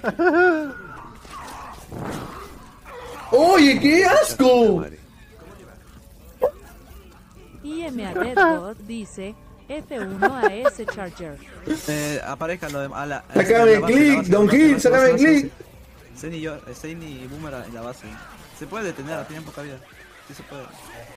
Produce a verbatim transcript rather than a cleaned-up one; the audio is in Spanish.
¡Oye, qué asco! I M A Deadbot dice F uno a ese Charger. Eh, aparezcan lo de, a la, a Sácame la el base, click, la base, Don la base, Gil, la base, sácame la el base, la click. base. Zen y yo, Zen y Boomer en la base. Se puede detener, tienen poca vida. Sí se puede.